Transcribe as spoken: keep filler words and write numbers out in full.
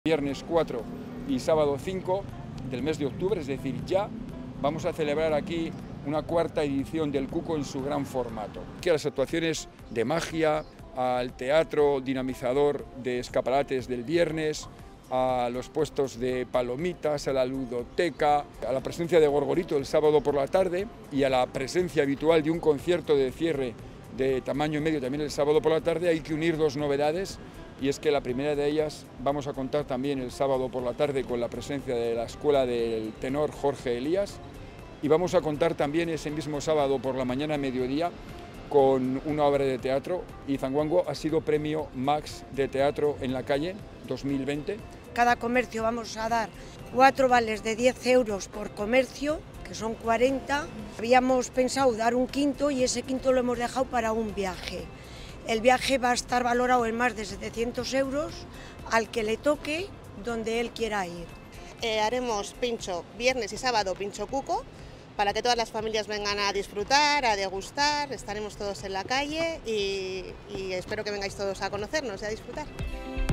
Viernes cuatro y sábado cinco del mes de octubre, es decir, ya vamos a celebrar aquí una cuarta edición del Cuco en su gran formato. Que a las actuaciones de magia, al teatro dinamizador de escaparates del viernes, a los puestos de palomitas, a la ludoteca, a la presencia de Gorgorito el sábado por la tarde y a la presencia habitual de un concierto de cierre de tamaño medio también el sábado por la tarde, hay que unir dos novedades. Y es que la primera de ellas vamos a contar también el sábado por la tarde con la presencia de la Escuela del Tenor Jorge Elías, y vamos a contar también ese mismo sábado por la mañana a mediodía con una obra de teatro. Izanguango ha sido premio Max de Teatro en la Calle dos mil veinte. Cada comercio vamos a dar cuatro vales de diez euros por comercio, que son cuarenta. Habíamos pensado dar un quinto y ese quinto lo hemos dejado para un viaje. El viaje va a estar valorado en más de setecientos euros al que le toque donde él quiera ir. Eh, haremos pincho viernes y sábado, pincho cuco, para que todas las familias vengan a disfrutar, a degustar. Estaremos todos en la calle y, y espero que vengáis todos a conocernos y a disfrutar.